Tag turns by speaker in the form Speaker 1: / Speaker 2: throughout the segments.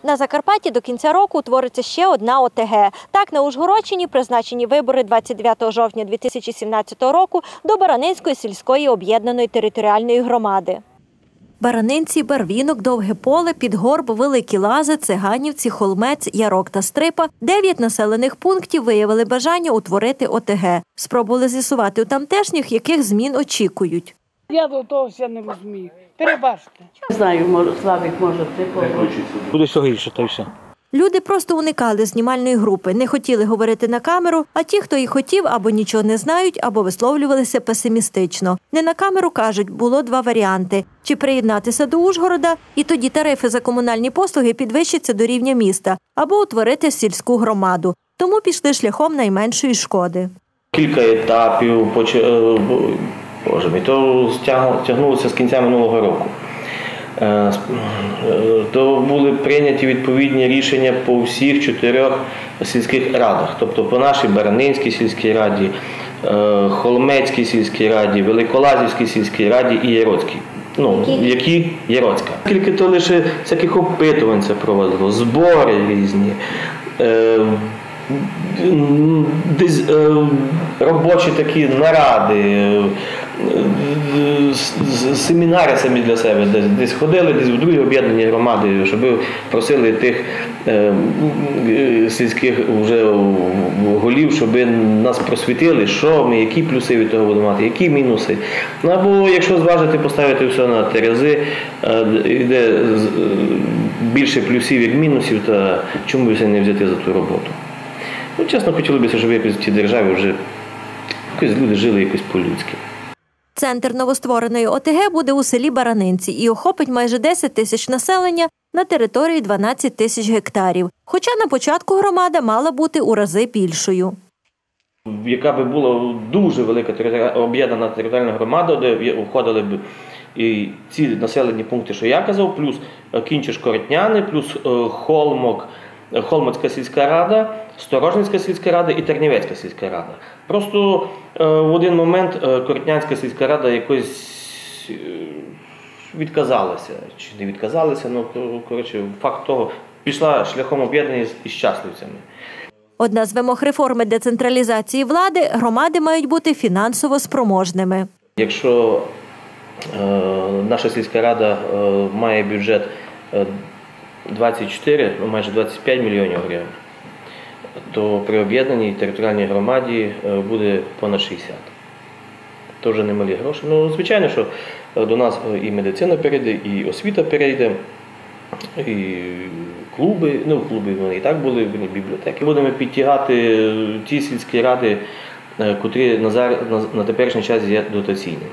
Speaker 1: На Закарпатті до кінця року утвориться ще одна ОТГ. Так, на Ужгородщині призначені вибори 29 жовтня 2017 року до Баранинської сільської об'єднаної територіальної громади. Баранинці, Барвінок, Довге Поле, Підгорб, Великі Лази, Циганівці, Холмець, Ярок та Стрипа – 9 населених пунктів виявили бажання утворити ОТГ. Спробували з'ясувати у тамтешніх, яких змін очікують.
Speaker 2: Я до того все не розумію. Перебачте.
Speaker 3: Не знаю, Славік, може, ти побачиш.
Speaker 4: Буде все гірше, та й все.
Speaker 1: Люди просто уникали знімальної групи, не хотіли говорити на камеру, а ті, хто і хотів, або нічого не знають, або висловлювалися песимістично. Не на камеру, кажуть, було 2 варіанти – чи приєднатися до Ужгорода, і тоді тарифи за комунальні послуги підвищаться до рівня міста, або утворити сільську громаду. Тому пішли шляхом найменшої шкоди.
Speaker 5: Кілька етапів, то стягнулося з кінця минулого року. То були прийняті відповідні рішення по всіх 4 сільських радах. Тобто по нашій Баранинській сільській раді, Холмецькій сільській раді, Великолазівській сільській раді і Яроцькій. Які Яроцька. Тільки то лише всяких опитувань це проводило, збори різні. Десь робочі такі наради, семінари самі для себе, десь ходили, десь в другі об'єднані громади, щоб просили тих сільських вже голів, щоб нас просвітили, що ми, які плюси від того будемо мати, які мінуси. Або якщо зважити, поставити все на терези, де більше плюсів, як мінусів, то чому б не взяти за ту роботу? Чесно, хотілося б, щоб в цій державі вже люди жили якось по-людськи.
Speaker 1: Центр новоствореної ОТГ буде у селі Баранинці і охопить майже 10 тисяч населення на території 12 тисяч гектарів. Хоча на початку громада мала бути у рази більшою.
Speaker 5: Яка би була дуже велика об'єднана територіальна громада, де входили б і ці населені пункти, що я казав, плюс Кінчиш-Коротняни, плюс Холмацька сільська рада, Сторожинська сільська рада і Тернівецька сільська рада. Просто в один момент Коротнянська сільська рада якось відказалася, чи не відказалася, факт того, пішла шляхом об'єднання із Щасливцями.
Speaker 1: Одна з вимог реформи децентралізації влади – громади мають бути фінансово спроможними.
Speaker 5: Якщо наша сільська рада має бюджет 24, майже 25 мільйонів гривень, то при об'єднаній територіальній громаді буде понад 60. Це вже немалі гроші. Звичайно, що до нас і медицина перейде, і освіта перейде, і клуби, клуби вони і так були, і бібліотеки. Будемо підтягати ті сільські ради, котрі на теперішній час є дотаційними.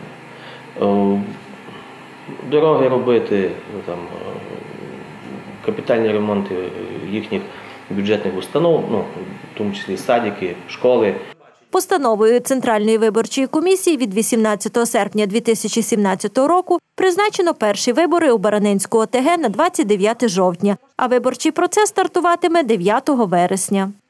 Speaker 5: Дороги робити, капітальні ремонти їхніх бюджетних установ, в тому числі садики, школи.
Speaker 1: Постановою Центральної виборчої комісії від 18 серпня 2017 року призначено перші вибори у Баранинську ОТГ на 29 жовтня, а виборчий процес стартуватиме 9 вересня.